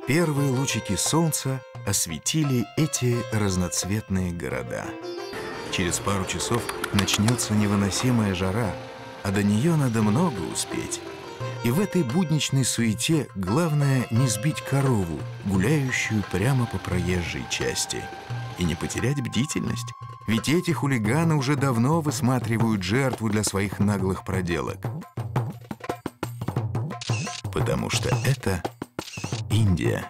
Первые лучики солнца осветили эти разноцветные города. Через пару часов начнется невыносимая жара, а до нее надо много успеть. И в этой будничной суете главное не сбить корову, гуляющую прямо по проезжей части. И не потерять бдительность, ведь эти хулиганы уже давно высматривают жертву для своих наглых проделок. Потому что это Индия.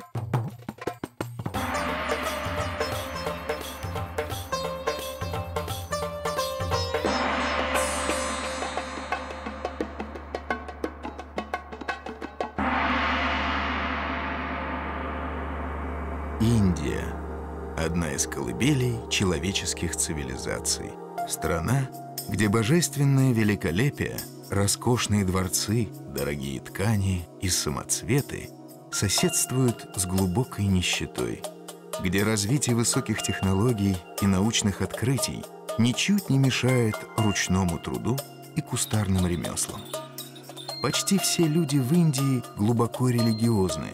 Индия – одна из колыбелей человеческих цивилизаций. Страна, где божественное великолепие, роскошные дворцы, дорогие ткани и самоцветы соседствуют с глубокой нищетой, где развитие высоких технологий и научных открытий ничуть не мешает ручному труду и кустарным ремеслам. Почти все люди в Индии глубоко религиозны.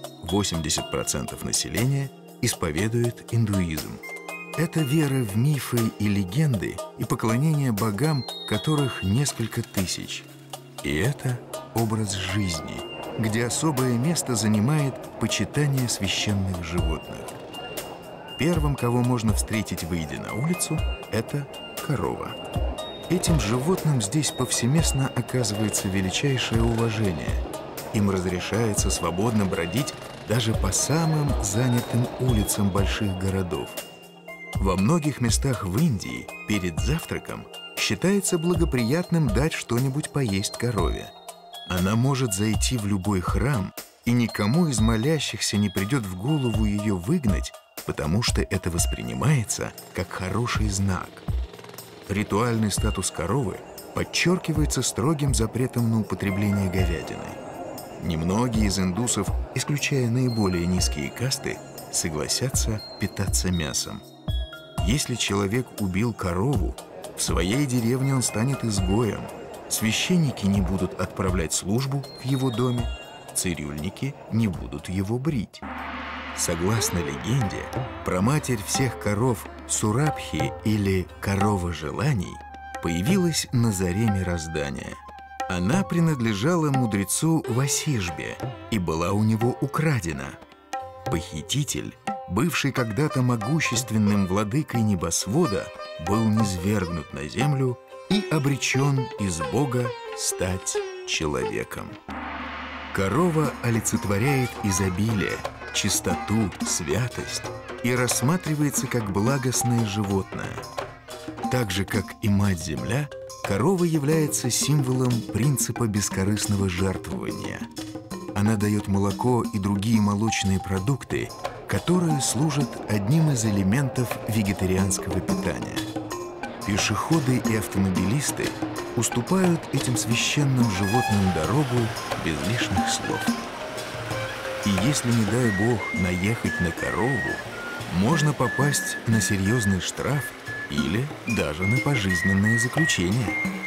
80% населения исповедует индуизм. Это вера в мифы и легенды и поклонение богам, которых несколько тысяч. И это образ жизни, где особое место занимает почитание священных животных. Первым, кого можно встретить, выйдя на улицу, это корова. Этим животным здесь повсеместно оказывается величайшее уважение. Им разрешается свободно бродить даже по самым занятым улицам больших городов. Во многих местах в Индии перед завтраком считается благоприятным дать что-нибудь поесть корове. Она может зайти в любой храм, и никому из молящихся не придет в голову ее выгнать, потому что это воспринимается как хороший знак. Ритуальный статус коровы подчеркивается строгим запретом на употребление говядины. Немногие из индусов, исключая наиболее низкие касты, согласятся питаться мясом. Если человек убил корову, в своей деревне он станет изгоем. Священники не будут отправлять службу в его доме, цирюльники не будут его брить. Согласно легенде, праматерь всех коров Сурабхи или корова желаний появилась на заре мироздания. Она принадлежала мудрецу Васишбе и была у него украдена. Похититель, бывший когда-то могущественным владыкой небосвода, был низвергнут на землю и обречен из Бога стать человеком. Корова олицетворяет изобилие, чистоту, святость и рассматривается как благостное животное. Так же, как и Мать-Земля, корова является символом принципа бескорыстного жертвования. Она дает молоко и другие молочные продукты, которые служат одним из элементов вегетарианского питания. Пешеходы и автомобилисты уступают этим священным животным дорогу без лишних слов. И если, не дай бог, наехать на корову, можно попасть на серьезный штраф или даже на пожизненное заключение.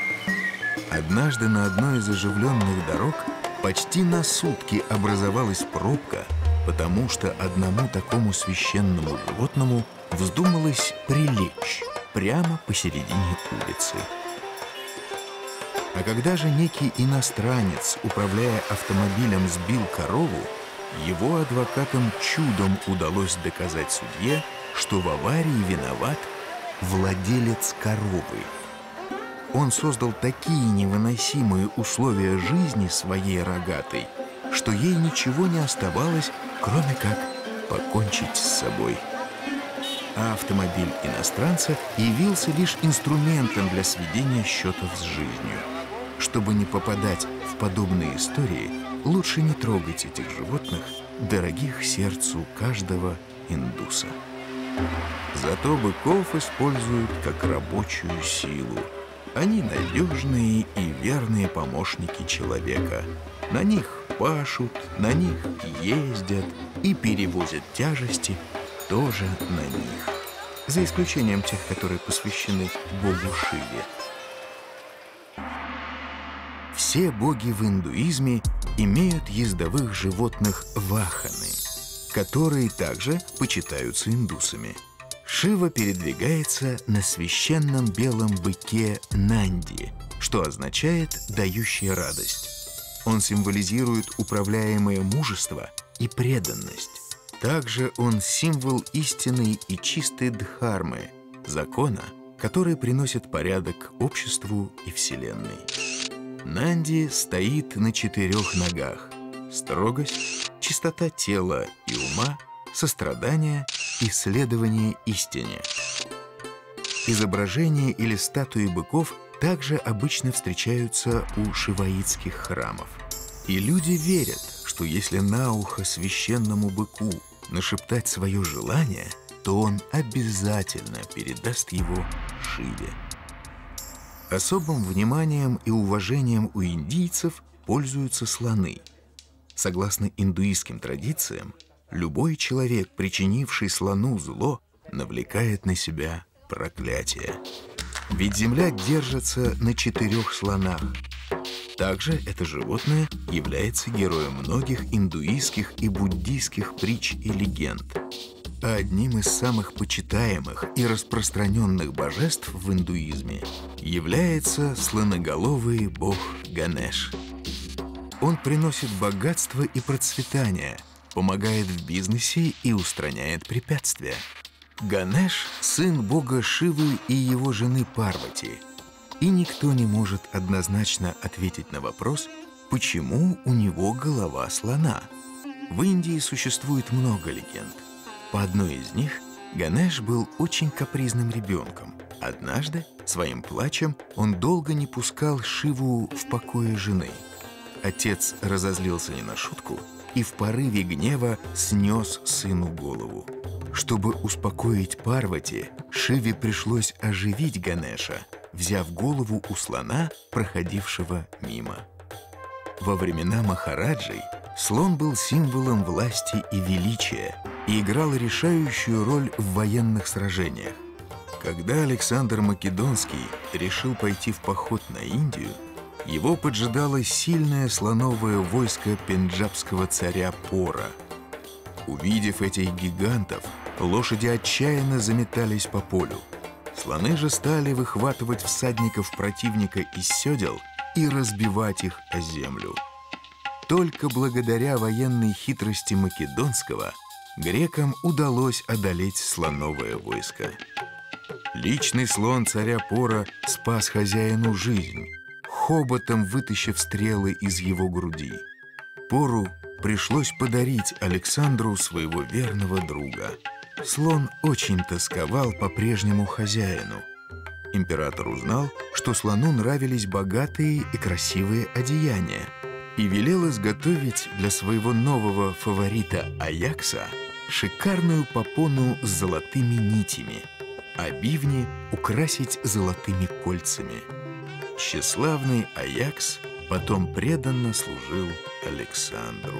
Однажды на одной из оживленных дорог почти на сутки образовалась пробка, потому что одному такому священному животному вздумалось прилечь прямо посередине улицы. А когда же некий иностранец, управляя автомобилем, сбил корову, его адвокатам чудом удалось доказать судье, что в аварии виноват владелец коровы. Он создал такие невыносимые условия жизни своей рогатой, что ей ничего не оставалось, кроме как покончить с собой. А автомобиль иностранца явился лишь инструментом для сведения счетов с жизнью. Чтобы не попадать в подобные истории, лучше не трогать этих животных, дорогих сердцу каждого индуса. Зато быков используют как рабочую силу. Они надежные и верные помощники человека. На них пашут, на них ездят и перевозят тяжести тоже на них. За исключением тех, которые посвящены богу Шиве. Все боги в индуизме имеют ездовых животных ваханы, которые также почитаются индусами. Шива передвигается на священном белом быке Нанди, что означает «дающий радость». Он символизирует управляемое мужество и преданность. Также он символ истинной и чистой дхармы, закона, который приносит порядок обществу и Вселенной. Нанди стоит на 4 ногах: строгость, чистота тела и ума, сострадание и следование истине. Изображения или статуи быков также обычно встречаются у шиваитских храмов. И люди верят, что если на ухо священному быку нашептать свое желание, то он обязательно передаст его Шиве. Особым вниманием и уважением у индийцев пользуются слоны. Согласно индуистским традициям, любой человек, причинивший слону зло, навлекает на себя проклятие. Ведь земля держится на 4 слонах. Также это животное является героем многих индуистских и буддийских притч и легенд. А одним из самых почитаемых и распространенных божеств в индуизме является слоноголовый бог Ганеш. Он приносит богатство и процветание, помогает в бизнесе и устраняет препятствия. Ганеш – сын бога Шивы и его жены Парвати. И никто не может однозначно ответить на вопрос, почему у него голова слона. В Индии существует много легенд. По одной из них, Ганеш был очень капризным ребенком. Однажды, своим плачем, он долго не пускал Шиву в покое жены. Отец разозлился не на шутку и в порыве гнева снес сыну голову. Чтобы успокоить Парвати, Шиве пришлось оживить Ганеша, взяв голову у слона, проходившего мимо. Во времена Махараджей слон был символом власти и величия и играл решающую роль в военных сражениях. Когда Александр Македонский решил пойти в поход на Индию, его поджидало сильное слоновое войско пенджабского царя Пора. Увидев этих гигантов, лошади отчаянно заметались по полю. Слоны же стали выхватывать всадников противника из седел и разбивать их о землю. Только благодаря военной хитрости Македонского грекам удалось одолеть слоновое войско. Личный слон царя Пора спас хозяину жизнь, хоботом вытащив стрелы из его груди. Пору пришлось подарить Александру своего верного друга. Слон очень тосковал по прежнему хозяину. Император узнал, что слону нравились богатые и красивые одеяния, и велел изготовить для своего нового фаворита Аякса шикарную попону с золотыми нитями, а бивни украсить золотыми кольцами. Тщеславный Аякс потом преданно служил Александру.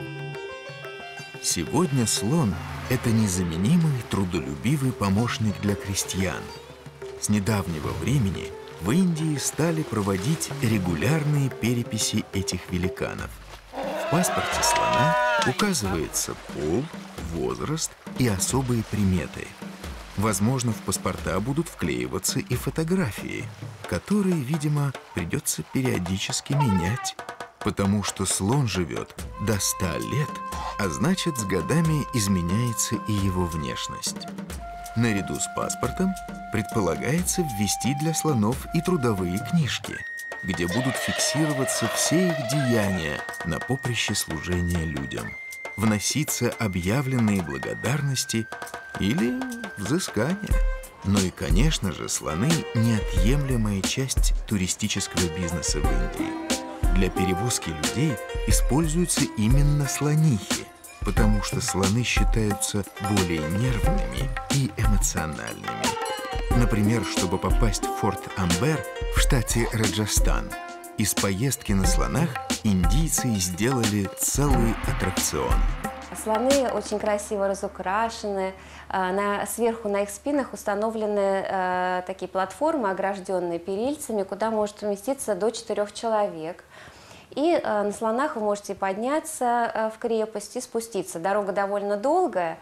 Сегодня слон – это незаменимый трудолюбивый помощник для крестьян. С недавнего времени в Индии стали проводить регулярные переписи этих великанов. В паспорте слона указывается пол, возраст и особые приметы. Возможно, в паспорта будут вклеиваться и фотографии, которые, видимо, придется периодически менять, потому что слон живет до 100 лет, а значит, с годами изменяется и его внешность. Наряду с паспортом предполагается ввести для слонов и трудовые книжки, где будут фиксироваться все их деяния на поприще служения людям, вноситься объявленные благодарности или взыскания. Ну и, конечно же, слоны – неотъемлемая часть туристического бизнеса в Индии. Для перевозки людей используются именно слонихи, потому что слоны считаются более нервными и эмоциональными. Например, чтобы попасть в форт Амбер в штате Раджастан, из поездки на слонах индийцы сделали целый аттракцион. Слоны очень красиво разукрашены. Сверху на их спинах установлены такие платформы, огражденные перильцами, куда может уместиться до 4 человек. И на слонах вы можете подняться в крепость и спуститься. Дорога довольно долгая,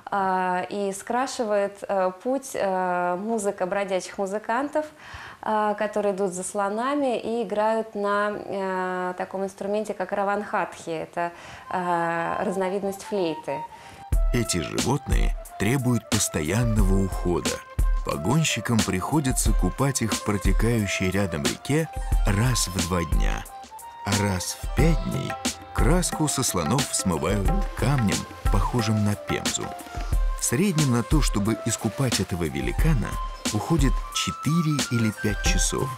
и скрашивает путь музыка бродячих музыкантов, которые идут за слонами и играют на таком инструменте, как раванхатхи. Это разновидность флейты. Эти животные требуют постоянного ухода. Погонщикам приходится купать их в протекающей рядом реке раз в 2 дня. А раз в 5 дней краску со слонов смывают камнем, похожим на пемзу. В среднем на то, чтобы искупать этого великана, уходит 4 или 5 часов.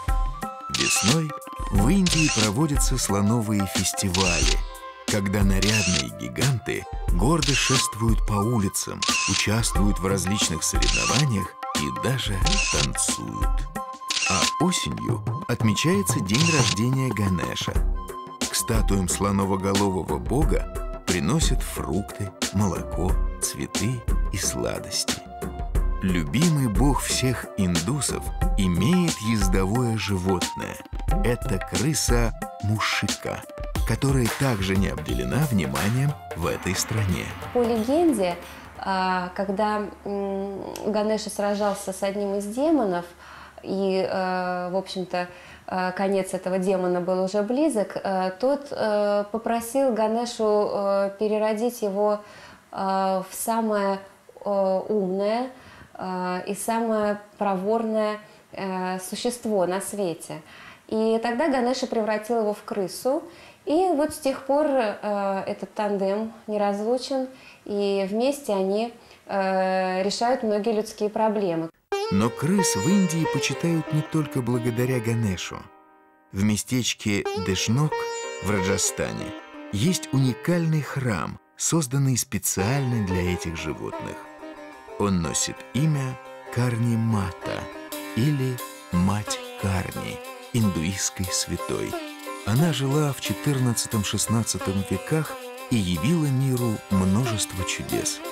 Весной в Индии проводятся слоновые фестивали, когда нарядные гиганты гордо шествуют по улицам, участвуют в различных соревнованиях и даже танцуют. А осенью отмечается день рождения Ганеша. К статуям слоновоголового бога приносят фрукты, молоко, цветы и сладости. Любимый бог всех индусов имеет ездовое животное. Это крыса Мушика, которая также не обделена вниманием в этой стране. По легенде, когда Ганеша сражался с одним из демонов, и, в общем-то, конец этого демона был уже близок, тот попросил Ганешу переродить его в самое умное и самое проворное существо на свете. И тогда Ганеша превратил его в крысу, и вот с тех пор этот тандем неразлучен, и вместе они решают многие людские проблемы. Но крыс в Индии почитают не только благодаря Ганешу. В местечке Дешнок в Раджастане есть уникальный храм, созданный специально для этих животных. Он носит имя Карни-мата или Мать Карни, индуистской святой. Она жила в XIV-XVI веках и явила миру множество чудес.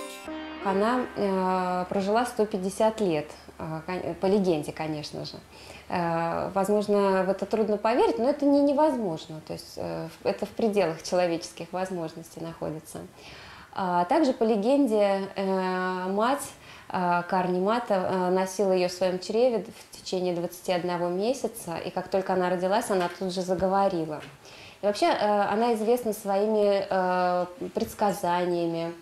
Она прожила 150 лет, по легенде, конечно же. Возможно, в это трудно поверить, но это не невозможно. То есть это в пределах человеческих возможностей находится. Также по легенде мать Карни-мата носила ее в своем чреве в течение 21 месяца, и как только она родилась, она тут же заговорила. И вообще она известна своими предсказаниями,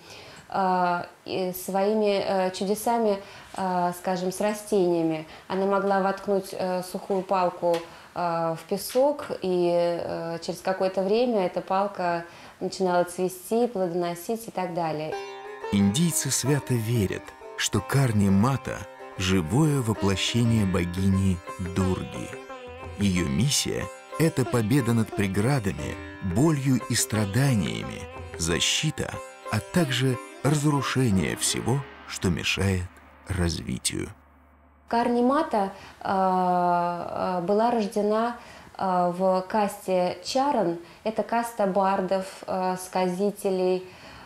своими чудесами, скажем, с растениями. Она могла воткнуть сухую палку в песок, и через какое-то время эта палка начинала цвести, плодоносить и так далее. Индийцы свято верят, что Карни-мата – живое воплощение богини Дурги. Ее миссия – это победа над преградами, болью и страданиями, защита, а также разрушение всего, что мешает развитию. Карни-мата была рождена в касте чаран. Это каста бардов, сказителей.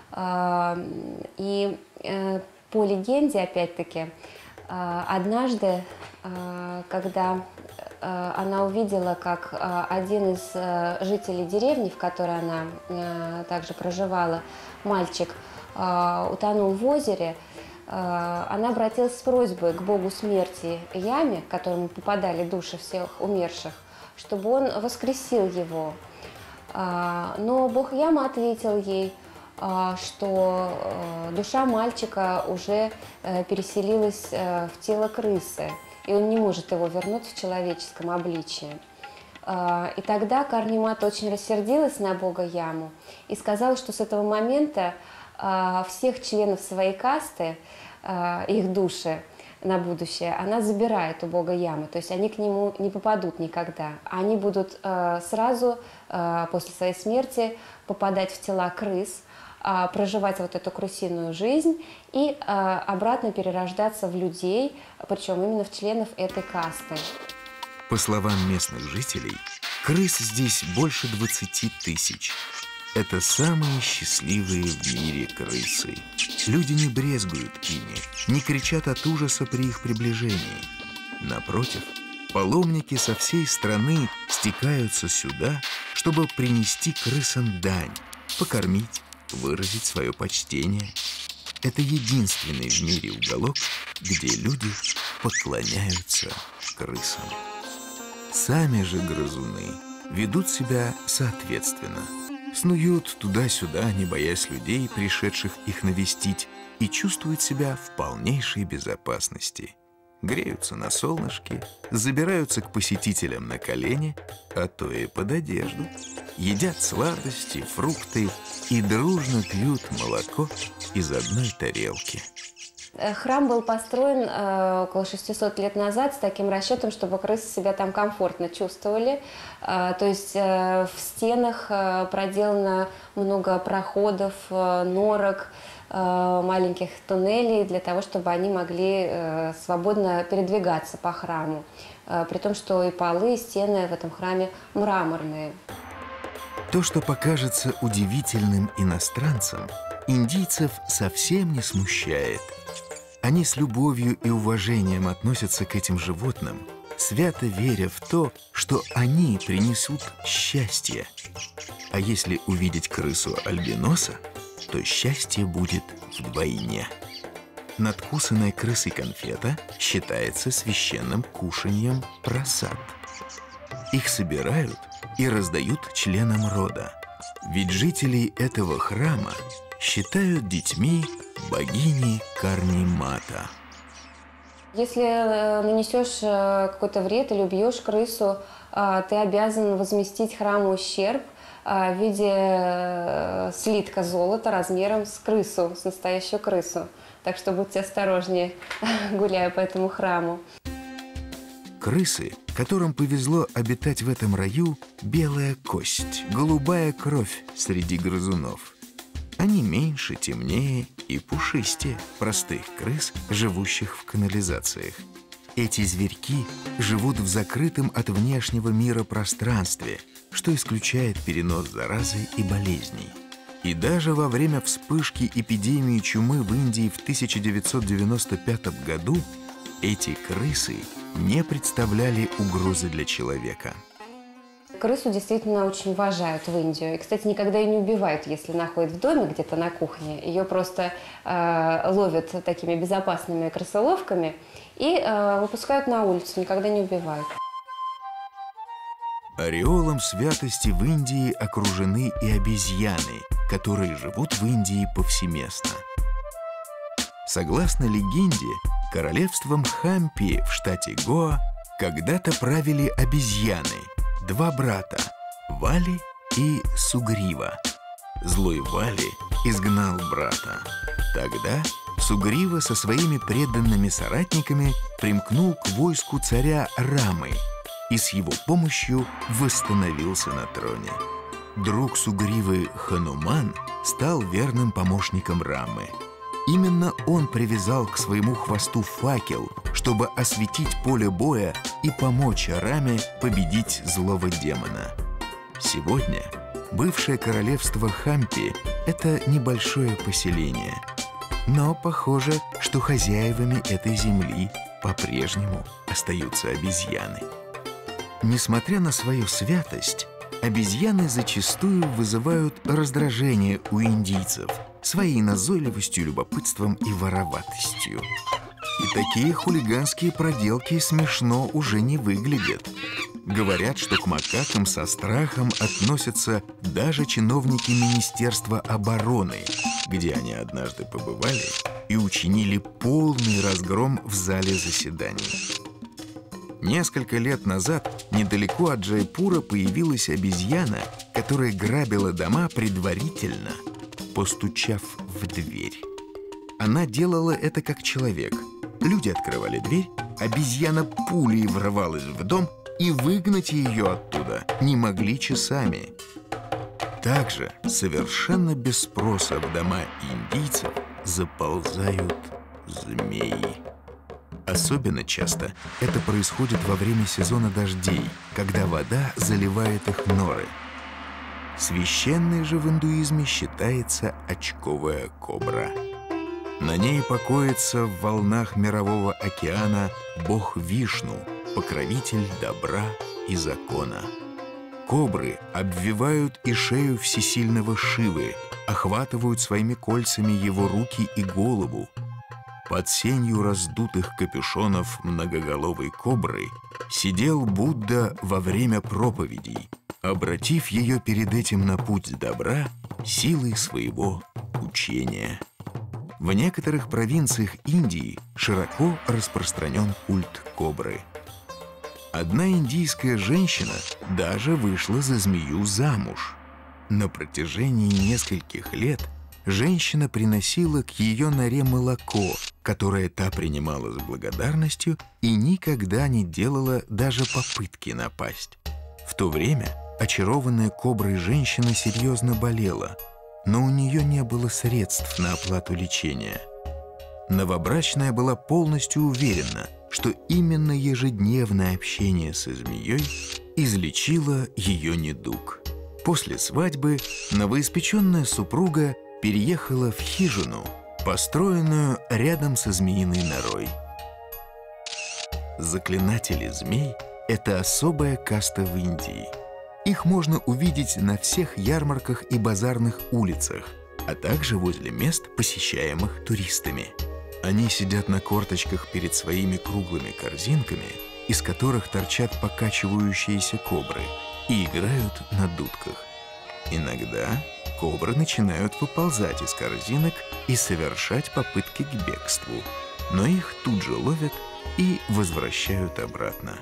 И по легенде, опять-таки, однажды, когда она увидела, как один из жителей деревни, в которой она также проживала, мальчик, утонул в озере, она обратилась с просьбой к богу смерти Яме, к которому попадали души всех умерших, чтобы он воскресил его. Но бог Яма ответил ей, что душа мальчика уже переселилась в тело крысы, и он не может его вернуть в человеческом обличии. И тогда Карни-мата очень рассердилась на бога Яму и сказала, что с этого момента всех членов своей касты, их души на будущее, она забирает у бога Ямы, то есть они к нему не попадут никогда. Они будут сразу после своей смерти попадать в тела крыс, проживать вот эту крысиную жизнь и обратно перерождаться в людей, причем именно в членов этой касты. По словам местных жителей, крыс здесь больше 20 тысяч. Это самые счастливые в мире крысы. Люди не брезгуют ими, не кричат от ужаса при их приближении. Напротив, паломники со всей страны стекаются сюда, чтобы принести крысам дань, покормить, выразить свое почтение. Это единственный в мире уголок, где люди поклоняются крысам. Сами же грызуны ведут себя соответственно. Снуют туда-сюда, не боясь людей, пришедших их навестить, и чувствуют себя в полнейшей безопасности. Греются на солнышке, забираются к посетителям на колени, а то и под одежду, едят сладости, фрукты и дружно пьют молоко из одной тарелки. Храм был построен около 600 лет назад с таким расчетом, чтобы крысы себя там комфортно чувствовали. То есть в стенах проделано много проходов, норок, маленьких туннелей для того, чтобы они могли свободно передвигаться по храму. При том, что и полы, и стены в этом храме мраморные. То, что покажется удивительным иностранцам, индийцев совсем не смущает. Они с любовью и уважением относятся к этим животным, свято веря в то, что они принесут счастье. А если увидеть крысу-альбиноса, то счастье будет вдвойне. Надкусанная крысой конфета считается священным кушаньем прасад. Их собирают и раздают членам рода. Ведь жителей этого храма считают детьми богини Карни-мата. Если нанесешь какой-то вред или убьешь крысу, ты обязан возместить храму ущерб в виде слитка золота размером с крысу, с настоящую крысу. Так что будьте осторожнее, гуляя по этому храму. Крысы, которым повезло обитать в этом раю, белая кость, голубая кровь среди грызунов. Они меньше, темнее и пушистее простых крыс, живущих в канализациях. Эти зверьки живут в закрытом от внешнего мира пространстве, что исключает перенос заразы и болезней. И даже во время вспышки эпидемии чумы в Индии в 1995 году эти крысы не представляли угрозы для человека. Крысу действительно очень уважают в Индию. И, кстати, никогда ее не убивают, если находят в доме где-то на кухне. Ее просто ловят такими безопасными крысоловками и выпускают на улицу, никогда не убивают. Ореолом святости в Индии окружены и обезьяны, которые живут в Индии повсеместно. Согласно легенде, королевством Хампи в штате Гоа когда-то правили обезьяны, два брата – Вали и Сугрива. Злой Вали изгнал брата. Тогда Сугрива со своими преданными соратниками примкнул к войску царя Рамы и с его помощью восстановился на троне. Друг Сугривы Хануман стал верным помощником Рамы. Именно он привязал к своему хвосту факел, чтобы осветить поле боя и помочь Раме победить злого демона. Сегодня бывшее королевство Хампи – это небольшое поселение. Но похоже, что хозяевами этой земли по-прежнему остаются обезьяны. Несмотря на свою святость, обезьяны зачастую вызывают раздражение у индийцев своей назойливостью, любопытством и вороватостью. И такие хулиганские проделки смешно уже не выглядят. Говорят, что к макакам со страхом относятся даже чиновники Министерства обороны, где они однажды побывали и учинили полный разгром в зале заседаний. Несколько лет назад недалеко от Джайпура появилась обезьяна, которая грабила дома предварительно, постучав в дверь. Она делала это как человек. Люди открывали дверь, обезьяна пулей врывалась в дом, и выгнать ее оттуда не могли часами. Также совершенно без спроса в дома индийцев заползают змеи. Особенно часто это происходит во время сезона дождей, когда вода заливает их норы. Священной же в индуизме считается очковая кобра. На ней покоится в волнах мирового океана бог Вишну, покровитель добра и закона. кобры обвивают и шею всесильного Шивы, охватывают своими кольцами его руки и голову. Под сенью раздутых капюшонов многоголовой кобры сидел Будда во время проповедей, обратив ее перед этим на путь добра силой своего учения. В некоторых провинциях Индии широко распространен культ кобры. Одна индийская женщина даже вышла за змею замуж. На протяжении нескольких лет женщина приносила к ее норе молоко, которое та принимала с благодарностью и никогда не делала даже попытки напасть. В то время очарованная коброй женщина серьезно болела, но у нее не было средств на оплату лечения. Новобрачная была полностью уверена, что именно ежедневное общение со змеей излечило ее недуг. После свадьбы новоиспеченная супруга переехала в хижину, построенную рядом со змеиной норой. Заклинатели змей – это особая каста в Индии. Их можно увидеть на всех ярмарках и базарных улицах, а также возле мест, посещаемых туристами. Они сидят на корточках перед своими круглыми корзинками, из которых торчат покачивающиеся кобры, и играют на дудках. Иногда кобры начинают выползать из корзинок и совершать попытки к бегству, но их тут же ловят и возвращают обратно.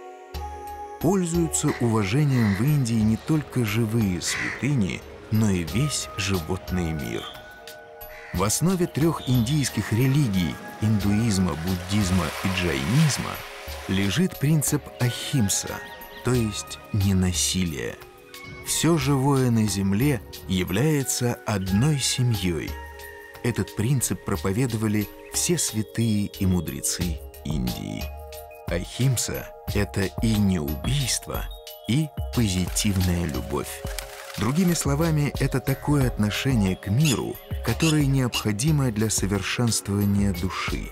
Пользуются уважением в Индии не только живые святыни, но и весь животный мир. В основе трех индийских религий – индуизма, буддизма и джайнизма – лежит принцип ахимса, то есть ненасилие. Все живое на земле является одной семьей. Этот принцип проповедовали все святые и мудрецы Индии. Ахимса – это и не убийство, и позитивная любовь. Другими словами, это такое отношение к миру, которое необходимо для совершенствования души.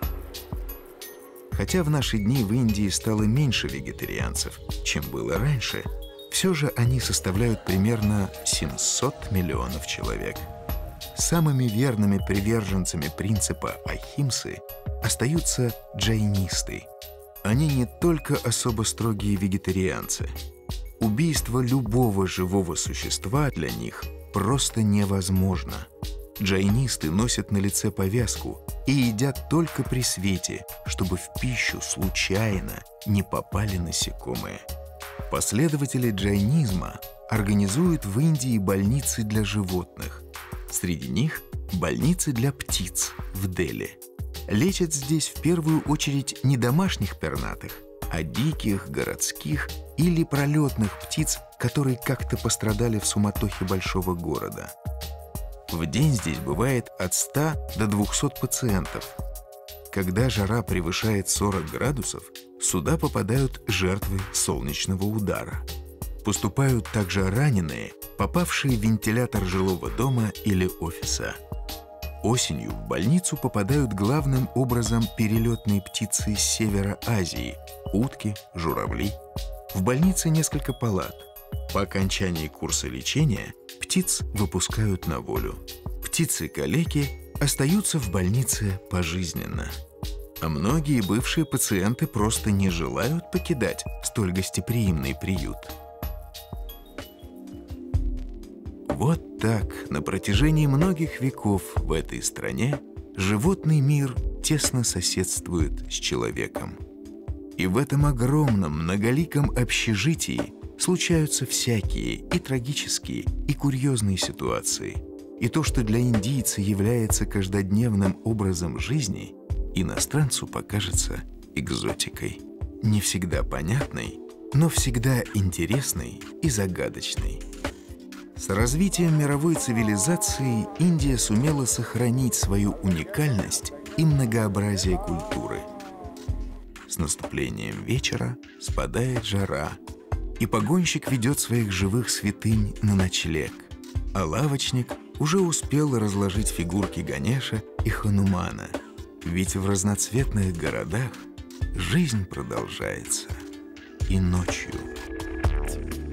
Хотя в наши дни в Индии стало меньше вегетарианцев, чем было раньше, все же они составляют примерно 700 миллионов человек. Самыми верными приверженцами принципа ахимсы остаются джайнисты. Они не только особо строгие вегетарианцы. Убийство любого живого существа для них просто невозможно. Джайнисты носят на лице повязку и едят только при свете, чтобы в пищу случайно не попали насекомые. Последователи джайнизма организуют в Индии больницы для животных. Среди них больницы для птиц в Дели. Лечат здесь в первую очередь не домашних пернатых, а диких, городских или пролетных птиц, которые как-то пострадали в суматохе большого города. В день здесь бывает от 100 до 200 пациентов. Когда жара превышает 40 градусов, сюда попадают жертвы солнечного удара. Поступают также раненые, попавшие в вентилятор жилого дома или офиса. Осенью в больницу попадают главным образом перелетные птицы с севера Азии – утки, журавли. В больнице несколько палат. По окончании курса лечения птиц выпускают на волю. Птицы-калеки остаются в больнице пожизненно. А многие бывшие пациенты просто не желают покидать столь гостеприимный приют. Вот так на протяжении многих веков в этой стране животный мир тесно соседствует с человеком. И в этом огромном многоликом общежитии случаются всякие и трагические, и курьезные ситуации. И то, что для индийца является каждодневным образом жизни, иностранцу покажется экзотикой. Не всегда понятной, но всегда интересной и загадочной. С развитием мировой цивилизации Индия сумела сохранить свою уникальность и многообразие культуры. С наступлением вечера спадает жара, и погонщик ведет своих живых святынь на ночлег, а лавочник уже успел разложить фигурки Ганеша и Ханумана. Ведь в разноцветных городах жизнь продолжается и ночью.